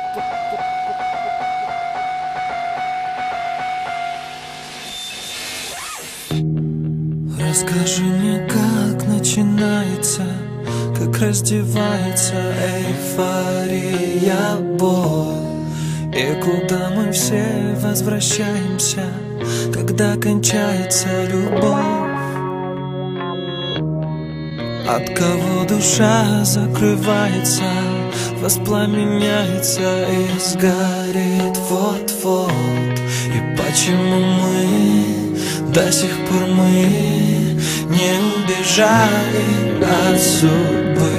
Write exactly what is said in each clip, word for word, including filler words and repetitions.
Расскажи мне, как начинается, как раздевается эйфория, боль, и куда мы все возвращаемся, когда кончается любовь. От кого душа закрывается, воспламеняется и сгорит вот-вот. И почему мы до сих пор мы не убежали от судьбы?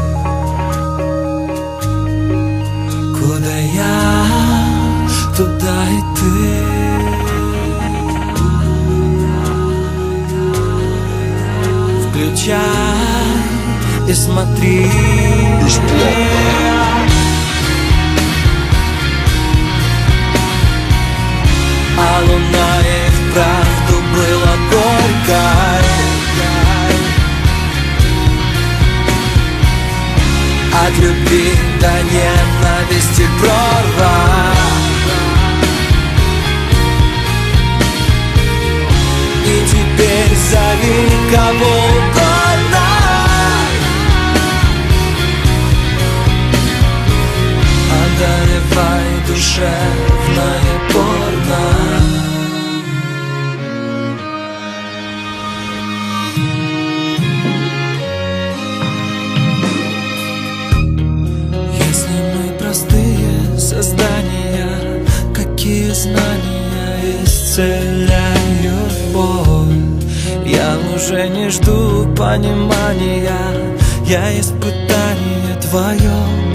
Куда я, туда и ты. Включай и смотри бесплатно. А луна и вправду была горькой, от любви до ненависти прорва. И теперь зови кого угодно, одолевай душевное порно. Если мы простые создания, какие знания исцеляют боль? Я уже не жду понимания, я испытание твое.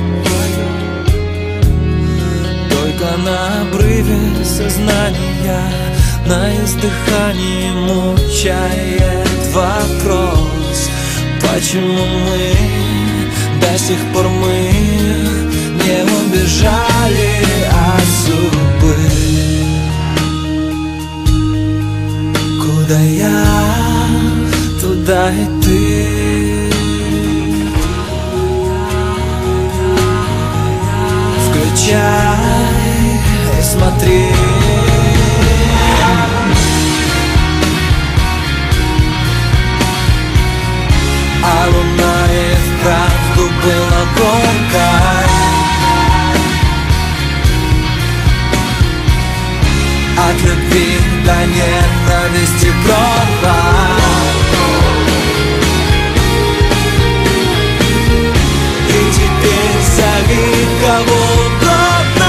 Только на обрыве сознания, на издыхании мучает вопрос: почему мы до сих пор мы не убежали от судьбы? Куда я, туда и ты. Включай и смотри. А луна и вправду была горькой, от любви до ненависти прорва. И теперь зови кого угодно,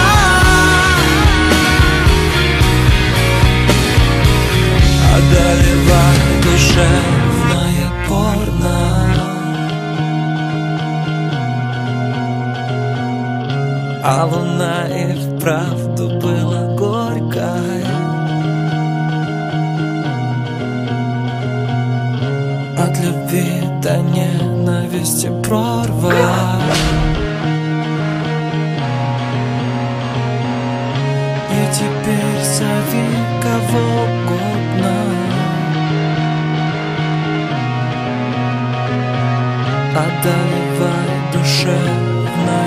одолевай душевное порно. А луна и вправду была горькой, от любви до ненависти прорва. И теперь зови кого угодно, одолевай душевное